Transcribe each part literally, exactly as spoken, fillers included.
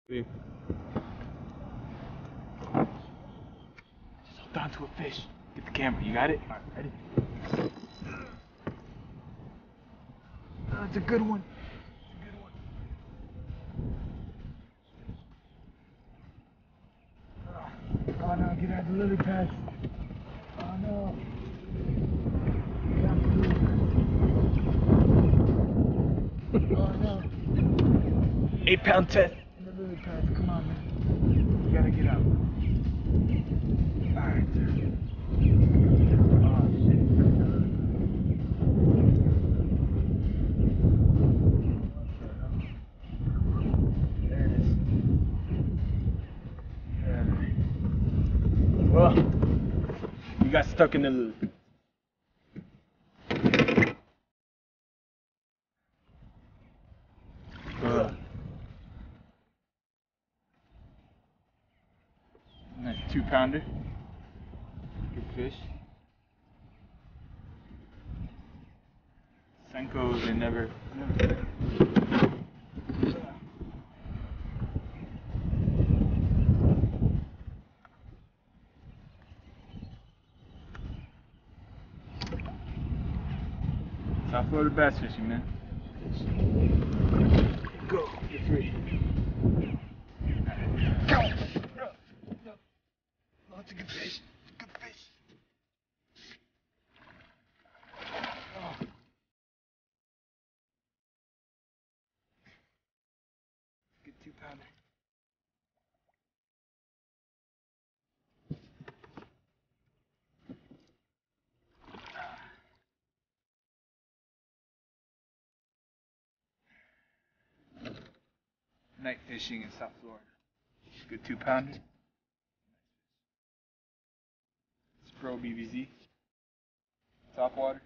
Just hold on to a fish. Get the camera. You got it? All right, ready? Oh, it's a good one. It's a good one. Oh, oh no, get out of the lily pads. Oh no. Get out of the lily pads. Oh no. Eight pound test. In the lily pads. Come on, man. You gotta get out. Alright, sir. Oh shit. There it is. Yeah. Well, you got stuck in the lily. Uh, nice two pounder. Good fish. Senkos, they never, never. South Florida bass fishing, man. Go, you're free. Go! No, no. Oh, it's a good fish. Good fish. Oh. Good two pounder. Night fishing in South Florida. Good two pounder. Spro B B Z. Top water.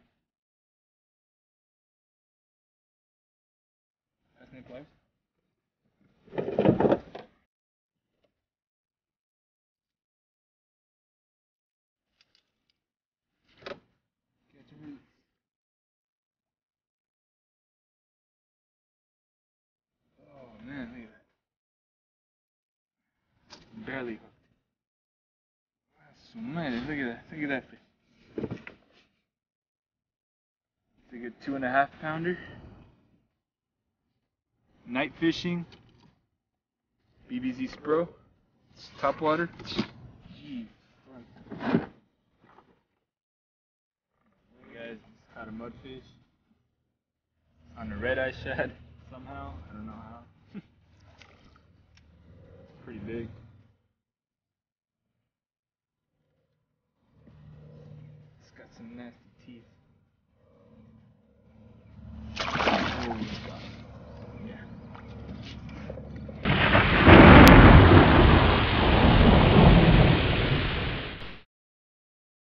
That's Nick Life. Catch and release. Oh man, look at that. Barely hooked. So man, look at that. Look at that fish. It's a good two and a half pounder. Night fishing. B B Z Spro. Top water. Jeez. Guys, just caught a mudfish on a red eye shad somehow. I don't know how. Pretty big. It's got some nasty